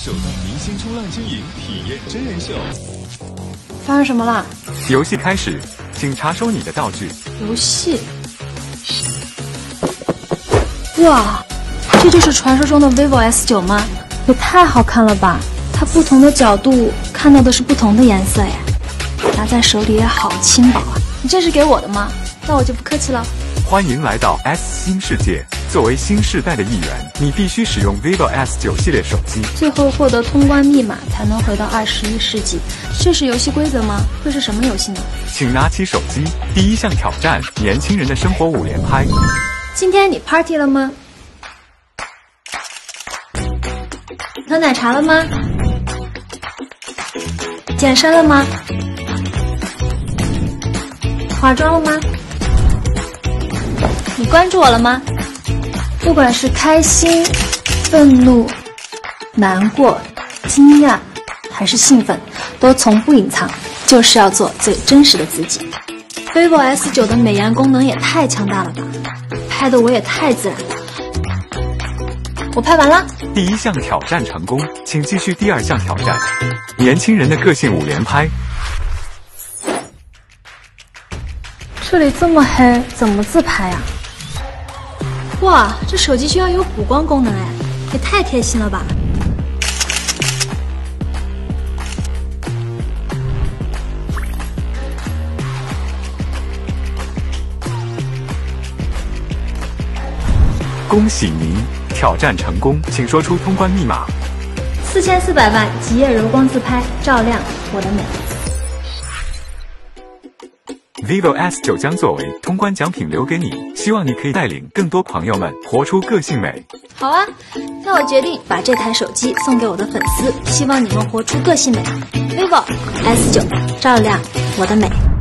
首档明星冲浪经营体验真人秀。 发生什么了？ 游戏开始，请查收你的道具。 游戏？哇，这就是传说中的 vivo S9 吗？也太好看了吧！它不同的角度看到的是不同的颜色耶，拿在手里也好轻薄啊！你这是给我的吗？那我就不客气了。 欢迎来到 S 新世界。作为新世代的一员，你必须使用 vivo S9 系列手机， 最后获得通关密码才能回到21世纪。这是游戏规则吗？会是什么游戏呢？ 请拿起手机。第一项挑战：年轻人的生活5连拍。 今天你 party 了吗？喝奶茶了吗？健身了吗？化妆了吗？你关注我了吗？不管是开心、愤怒、难过、惊讶还是兴奋，都从不隐藏，就是要做最真实的自己。vivo S9 的美颜功能也太强大了吧，拍的我也太自然了。我拍完了。 第一项挑战成功，请继续第2项挑战：年轻人的个性5连拍。 这里这么黑，怎么自拍呀？哇，这手机居然有补光功能哎，也太贴心了吧！ 恭喜您，挑战成功，请说出通关密码。 4400万极夜柔光自拍，照亮我的美。 vivo S9 将作为通关奖品留给你，希望你可以带领更多朋友们活出个性美。 好啊，那我决定把这台手机送给我的粉丝，希望你们活出个性美。vivo S9 照亮我的美。